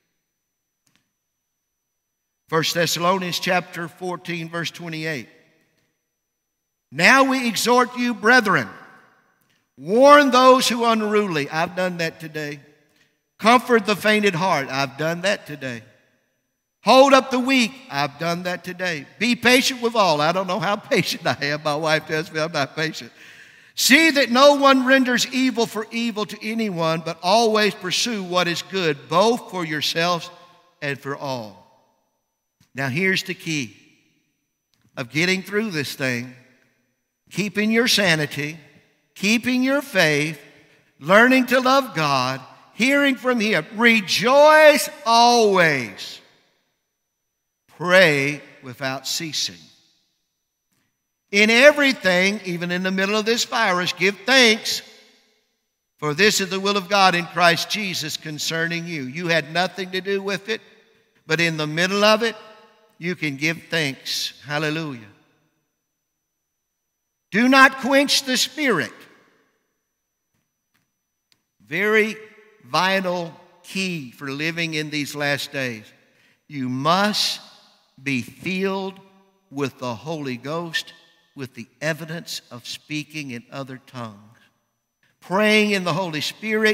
First Thessalonians chapter fourteen, verse twenty-eight. Now we exhort you, brethren, warn those who are unruly. I've done that today. Comfort the fainted heart. I've done that today. Hold up the weak. I've done that today. Be patient with all. I don't know how patient I am. My wife tells me I'm not patient. See that no one renders evil for evil to anyone, but always pursue what is good, both for yourselves and for all. Now here's the key of getting through this thing: keeping your sanity, keeping your faith, learning to love God, hearing from Him. Rejoice always. Pray without ceasing. In everything, even in the middle of this virus, give thanks, for this is the will of God in Christ Jesus concerning you. You had nothing to do with it, but in the middle of it, you can give thanks. Hallelujah. Do not quench the Spirit. Very vital key for living in these last days. You must be filled with the Holy Ghost, with the evidence of speaking in other tongues. Praying in the Holy Spirit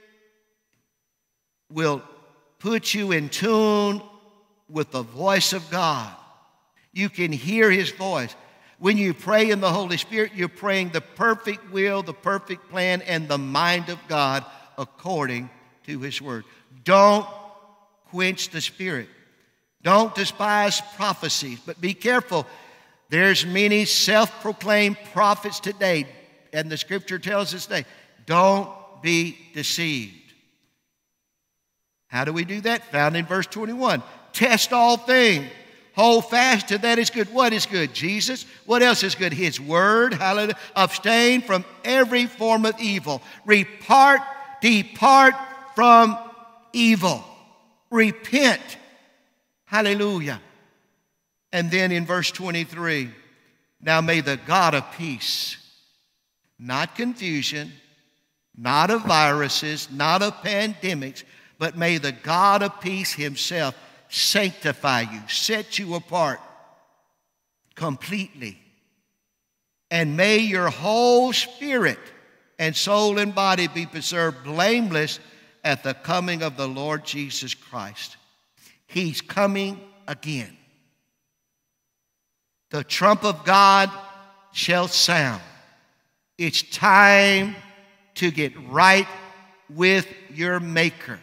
will put you in tune with the voice of God. You can hear His voice. When you pray in the Holy Spirit, you're praying the perfect will, the perfect plan, and the mind of God according to His Word. Don't quench the Spirit. Don't despise prophecies, but be careful. There's many self-proclaimed prophets today, and the Scripture tells us today, don't be deceived. How do we do that? Found in verse twenty-one. Test all things. Hold fast to that is good. What is good? Jesus. What else is good? His Word. Hallelujah. Abstain from every form of evil. Repart, depart from evil. Repent. Hallelujah. And then in verse twenty-three, now may the God of peace, not confusion, not of viruses, not of pandemics, but may the God of peace Himself sanctify you, set you apart completely. And may your whole spirit and soul and body be preserved blameless at the coming of the Lord Jesus Christ. He's coming again. The trump of God shall sound. It's time to get right with your Maker.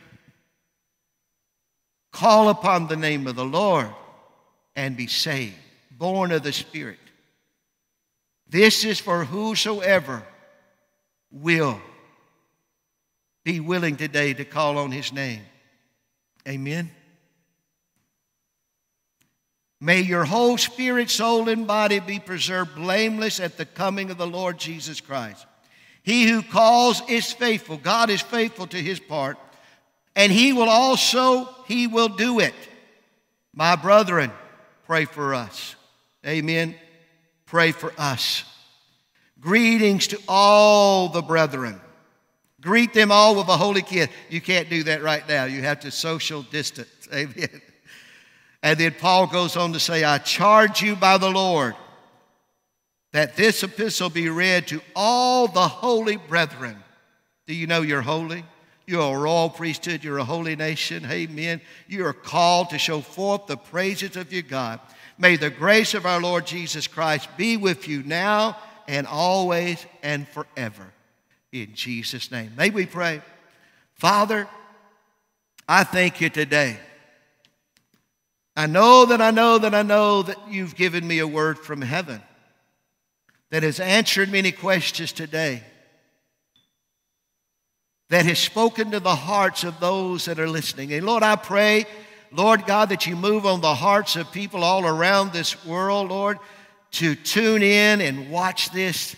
Call upon the name of the Lord and be saved, born of the Spirit. This is for whosoever will be willing today to call on his name. Amen. May your whole spirit, soul, and body be preserved blameless at the coming of the Lord Jesus Christ. He who calls is faithful. God is faithful to his part. And he will also, he will do it. My brethren, pray for us. Amen. Pray for us. Greetings to all the brethren. Greet them all with a holy kiss. You can't do that right now. You have to social distance. Amen. And then Paul goes on to say, I charge you by the Lord that this epistle be read to all the holy brethren. Do you know you're holy? You're a royal priesthood. You're a holy nation. Amen. You are called to show forth the praises of your God. May the grace of our Lord Jesus Christ be with you now and always and forever. In Jesus' name. May we pray. Father, I thank you today. I know that I know that I know that you've given me a word from heaven that has answered many questions today, that has spoken to the hearts of those that are listening. And Lord, I pray, Lord God, that you move on the hearts of people all around this world, Lord, to tune in and watch this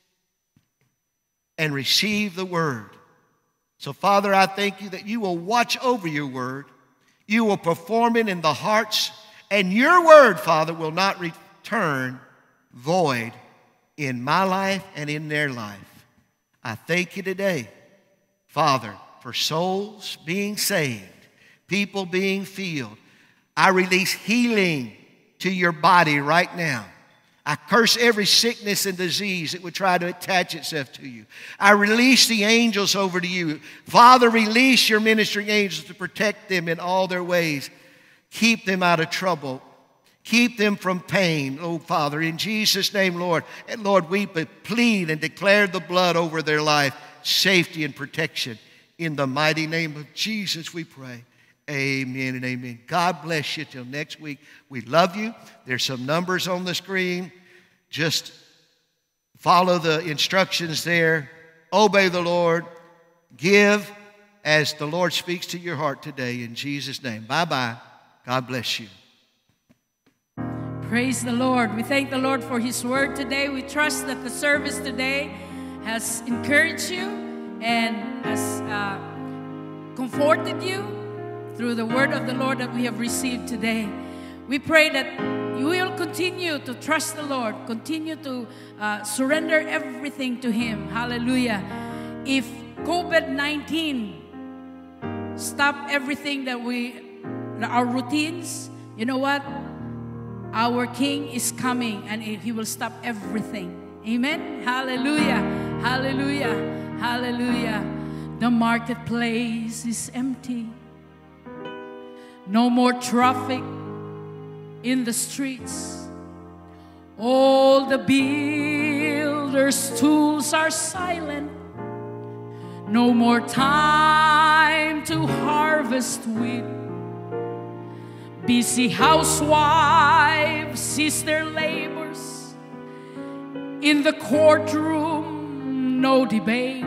and receive the word. So, Father, I thank you that you will watch over your word. You will perform it in the hearts, and your word, Father, will not return void in my life and in their life. I thank you today, Father, for souls being saved, people being healed. I release healing to your body right now. I curse every sickness and disease that would try to attach itself to you. I release the angels over to you. Father, release your ministering angels to protect them in all their ways. Keep them out of trouble. Keep them from pain, oh Father, in Jesus' name, Lord. And Lord, we plead and declare the blood over their life, safety and protection. In the mighty name of Jesus, we pray. Amen and amen. God bless you till next week. We love you. There's some numbers on the screen. Just follow the instructions there. Obey the Lord. Give as the Lord speaks to your heart today in Jesus' name. Bye-bye. God bless you. Praise the Lord. We thank the Lord for his word today. We trust that the service today has encouraged you and has uh, comforted you through the word of the Lord that we have received today. We pray that you will continue to trust the Lord, continue to uh, surrender everything to him. Hallelujah. If COVID nineteen stop everything that we, our routines, you know what? Our King is coming and he will stop everything. Amen. Hallelujah. Hallelujah. Hallelujah. The marketplace is empty. No more traffic in the streets. All the builders' tools are silent. No more time to harvest wheat. Busy housewives cease their labors. In the courtroom, no debate.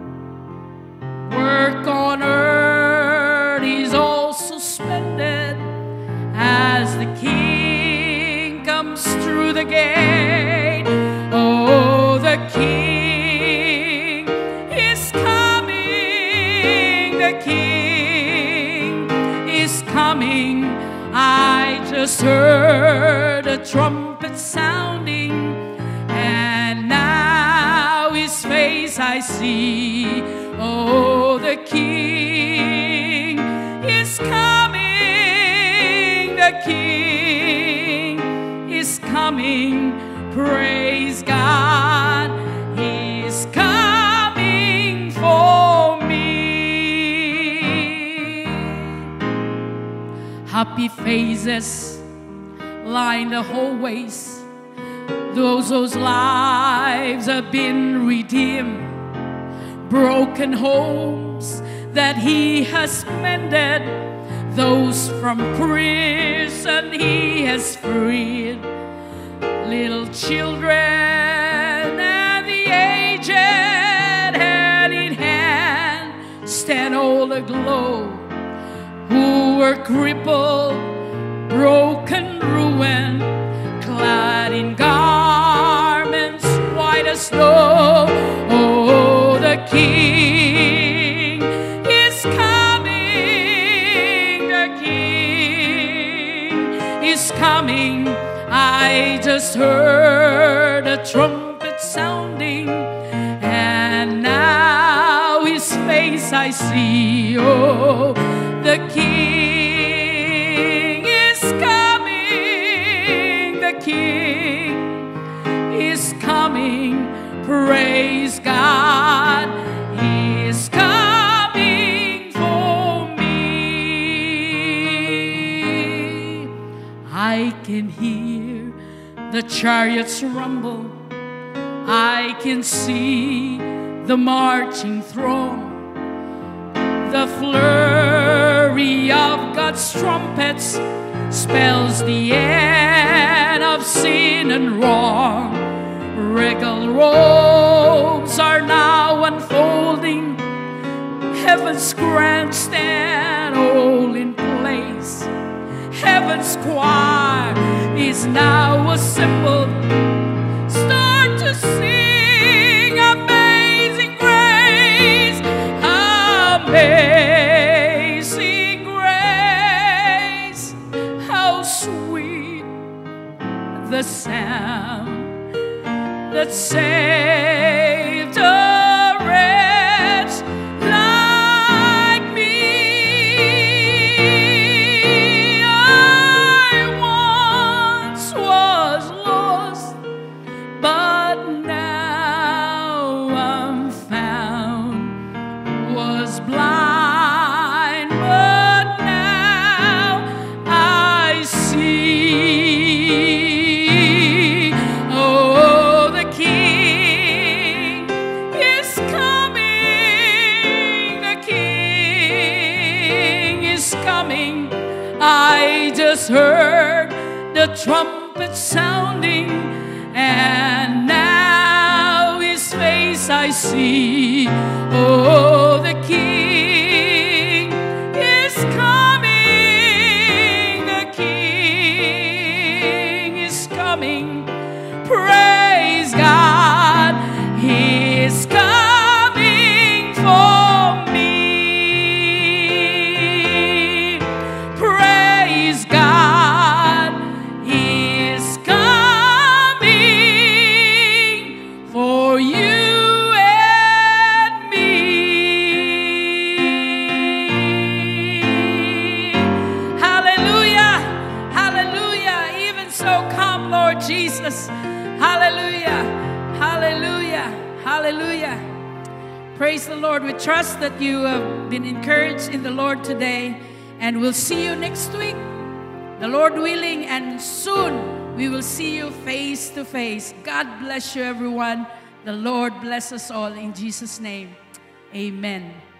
Work on earth is all suspended as the King comes through the gate. Oh, the King is coming. The King is coming. I just heard a trumpet sounding, and now his face I see. Oh, the King is coming. The King is coming. Praise God. He's coming for me. Happy faces line the hallways. Those whose lives have been redeemed, broken homes that He has mended, those from prison He has freed, little children and the aged, hand in hand, stand all aglow, who were crippled, broken, ruined, clad in garments white as snow. Oh, the King is coming, the King is coming. I just heard a trumpet sounding, and now His face I see. Oh, the King is coming, the King is coming. Praise God, He is coming for me. I can hear the chariots rumble, I can see the marching throng, the flurry of God's trumpets spells the end of sin and wrong. Regal robes are now unfolding, heaven's grandstand all in place. Heaven's choir is now assembled. Start to sing Amazing Grace, Amazing Grace. How sweet the sound that saved a wretch like me. I once was lost, but now I'm found. Was blind, but now I see. Oh, the King is coming, the King is coming. I just heard the trumpet sounding, and now His face I see. Oh, the King is coming, the King is coming. Praise God, He is coming for me. Praise God, He is coming for you and me. Hallelujah, hallelujah. Even so, come, Lord Jesus. Hallelujah, hallelujah, hallelujah. Praise the Lord. We trust that you have been encouraged in the Lord today, and we'll see you next week, the Lord willing, and soon we will see you face to face. God bless you, everyone. The Lord bless us all in Jesus' name. Amen.